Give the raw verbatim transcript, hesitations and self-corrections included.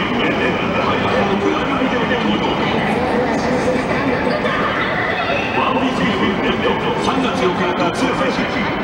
ワンピースフィルムさんがつよっか発売配信。